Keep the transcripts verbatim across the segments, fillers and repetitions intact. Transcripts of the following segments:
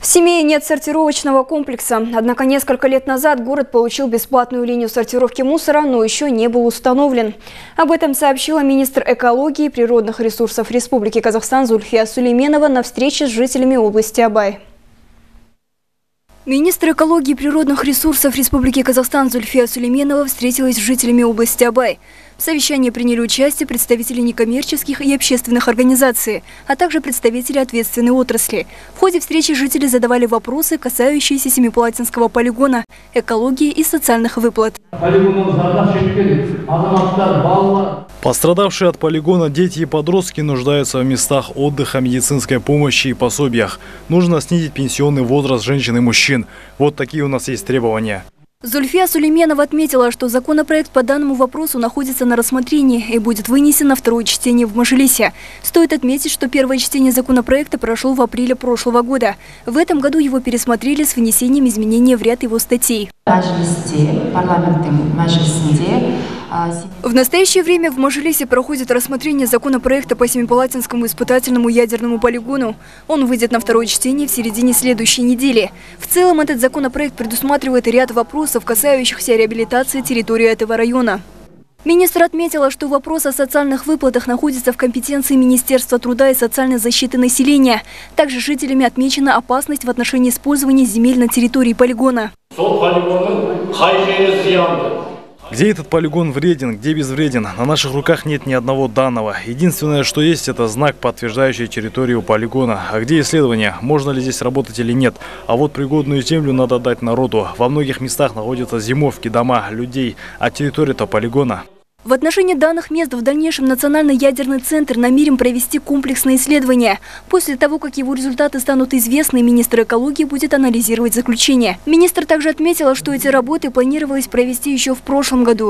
В Семее нет сортировочного комплекса. Однако несколько лет назад город получил бесплатную линию сортировки мусора, но еще не был установлен. Об этом сообщила министр экологии и природных ресурсов Республики Казахстан Зульфия Сулейменова на встрече с жителями области Абай. Министр экологии и природных ресурсов Республики Казахстан Зульфия Сулейменова встретилась с жителями области Абай. В совещании приняли участие представители некоммерческих и общественных организаций, а также представители ответственной отрасли. В ходе встречи жители задавали вопросы, касающиеся Семипалатинского полигона, экологии и социальных выплат. Пострадавшие от полигона дети и подростки нуждаются в местах отдыха, медицинской помощи и пособиях. Нужно снизить пенсионный возраст женщин и мужчин. Вот такие у нас есть требования. Зульфия Сулейменова отметила, что законопроект по данному вопросу находится на рассмотрении и будет вынесен на второе чтение в Мажилисе. Стоит отметить, что первое чтение законопроекта прошло в апреле прошлого года. В этом году его пересмотрели с внесением изменений в ряд его статей. В настоящее время в Мажилисе проходит рассмотрение законопроекта по Семипалатинскому испытательному ядерному полигону. Он выйдет на второе чтение в середине следующей недели. В целом этот законопроект предусматривает ряд вопросов, касающихся реабилитации территории этого района. Министр отметила, что вопрос о социальных выплатах находится в компетенции Министерства труда и социальной защиты населения. Также жителями отмечена опасность в отношении использования земель на территории полигона. Где этот полигон вреден, где безвреден? На наших руках нет ни одного данного. Единственное, что есть, это знак, подтверждающий территорию полигона. А где исследования? Можно ли здесь работать или нет? А вот пригодную землю надо дать народу. Во многих местах находятся зимовки, дома, людей. А территория-то полигона. В отношении данных мест в дальнейшем Национальный ядерный центр намерен провести комплексное исследование. После того, как его результаты станут известны, министр экологии будет анализировать заключение. Министр также отметила, что эти работы планировалось провести еще в прошлом году.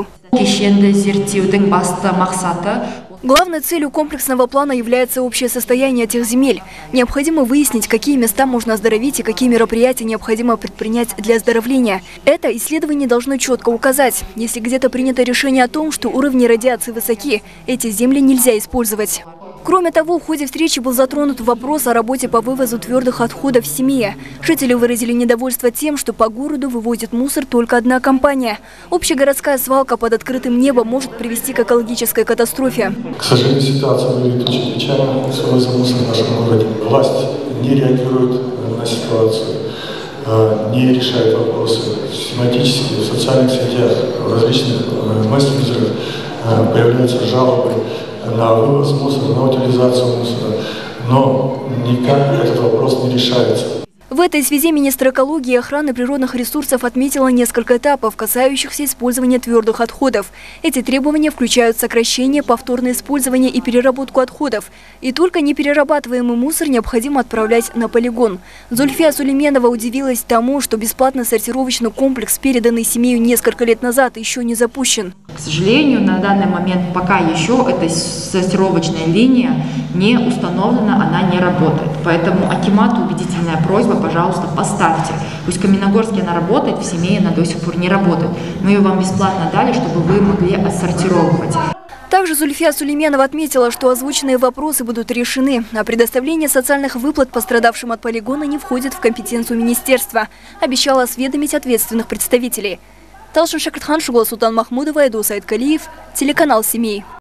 Главной целью комплексного плана является общее состояние этих земель. Необходимо выяснить, какие места можно оздоровить и какие мероприятия необходимо предпринять для оздоровления. Это исследование должно четко указать. Если где-то принято решение о том, что уровни радиации высоки, эти земли нельзя использовать. Кроме того, в ходе встречи был затронут вопрос о работе по вывозу твердых отходов в Семее. Жители выразили недовольство тем, что по городу вывозит мусор только одна компания. Общегородская свалка под открытым небом может привести к экологической катастрофе. К сожалению, ситуация выглядит очень печально с вывозом мусора в нашем городе. Власть не реагирует на ситуацию, не решает вопросы. Систематически в социальных сетях, в различных мессенджерах появляются жалобы на вывоз мусора, на утилизацию мусора, но никак этот вопрос не решается. В этой связи министр экологии и охраны природных ресурсов отметила несколько этапов, касающихся использования твердых отходов. Эти требования включают сокращение, повторное использование и переработку отходов. И только неперерабатываемый мусор необходимо отправлять на полигон. Зульфия Сулейменова удивилась тому, что бесплатный сортировочный комплекс, переданный Семею несколько лет назад, еще не запущен. К сожалению, на данный момент пока еще эта сортировочная линия не установлена, она не работает. Поэтому акимату убедительная просьба, пожалуйста, поставьте. Пусть в Каменногорске она работает, в Семее она до сих пор не работает. Мы ее вам бесплатно дали, чтобы вы могли отсортировывать. Также Зульфия Сулейменова отметила, что озвученные вопросы будут решены, а предоставление социальных выплат пострадавшим от полигона не входит в компетенцию министерства. Обещала осведомить ответственных представителей. Талшин Шакиртхан, Шугла Султан Махмудова, Эду Сайдкалиев, телеканал Семей.